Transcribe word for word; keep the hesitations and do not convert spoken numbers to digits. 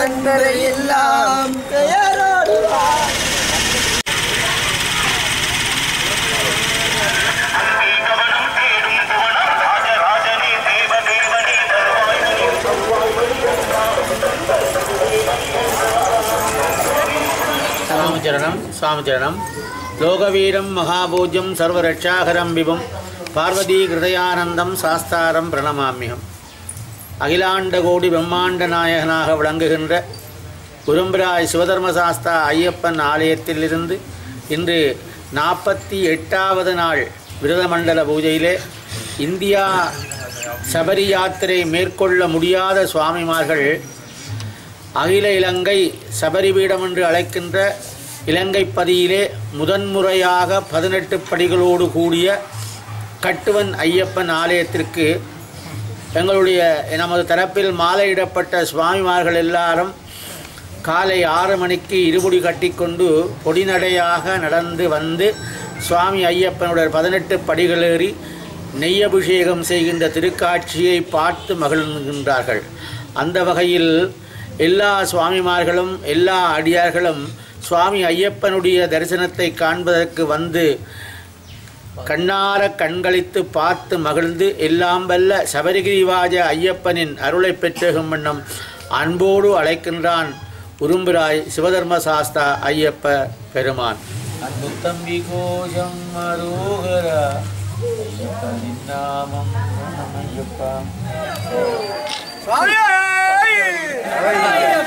வந்தரை எல்லாம் பெயரோடு स्वामिचरणं स्वामिचरणं लोकवीरं महापूज्यं सर्वरक्षाकरं विभुं पार्वती हृदयानन्दं சாஸ்தாரம் பிரணமாமியம். அகிலாண்ட கோடி பிரம்மாண்ட நாயகனாக விளங்குகின்ற உரும்பிராய் சிவதர்மசாஸ்தா ஐயப்பன் ஆலயத்திலிருந்து இன்று நாற்பத்தி எட்டாவது நாள் விரதமண்டல பூஜையிலே இந்தியா சபரி யாத்திரை மேற்கொள்ள முடியாத சுவாமிமார்கள் அகில இலங்கை சபரிபீடம் என்று அழைக்கின்ற இலங்கை பதியிலே முதன்முறையாக பதினெட்டு படிகளோடு கூடிய கட்டுவன் ஐயப்பன் ஆலயத்திற்கு எங்களுடைய நமது தரப்பில் மாலையிடப்பட்ட சுவாமிமார்கள் எல்லாரும் காலை ஆறு மணிக்கு இருமுடி கட்டிக்கொண்டு பொடிநடையாக நடந்து வந்து சுவாமி ஐயப்பனுடைய பதினெட்டு படிகளேறி நெய்யபிஷேகம் செய்கின்ற திருக்காட்சியை பார்த்து மகிழ்கின்றார்கள். அந்த வகையில் எல்லா சுவாமிமார்களும் எல்லா அடியார்களும் சுவாமி ஐயப்பனுடைய தரிசனத்தை காண்பதற்கு வந்து கண்ணார கண்களித்து பார்த்து மகிழ்ந்து எல்லாம் வல்ல சபரிகிரிவாஜ ஐயப்பனின் அருளை பெற்றுகும் வண்ணம் அன்போடு அழைக்கின்றான் உரும்பிராய் சிவதர்மசாஸ்தா ஐயப்ப பெருமான். அன்புத்தம்பி கோஷம் அரோகரா ஐயப்பனின் நாமம் ஐயப்பா.